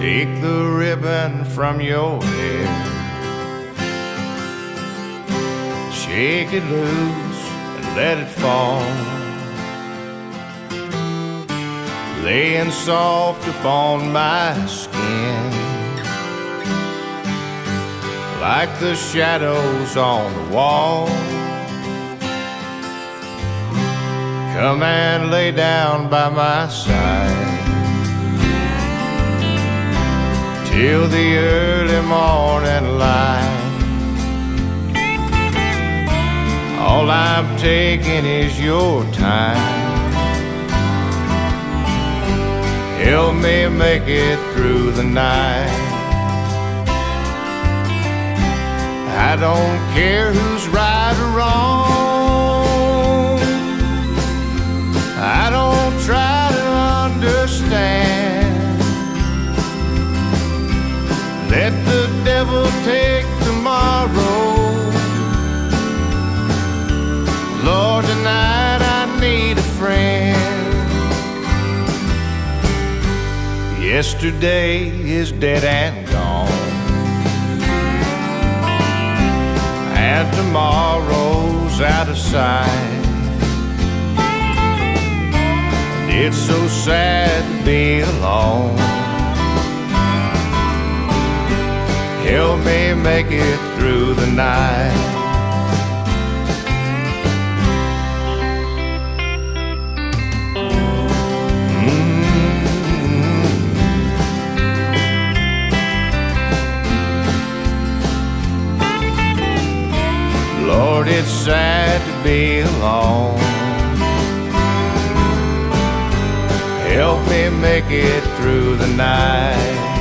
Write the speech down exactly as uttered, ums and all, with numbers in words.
Take the ribbon from your hair, shake it loose and let it fall, laying soft upon my skin, like the shadows on the wall. Come and lay down by my side till the early morning light. All I'm taking is your time. Help me make it through the night. I don't care who's right or wrong. I don't try to understand. Let the devil take tomorrow. Lord, tonight I need a friend. Yesterday is dead and gone, and tomorrow's out of sight. It's so sad to be alone. Help me make it through the night. Lord, it's sad to be alone. Help me make it through the night.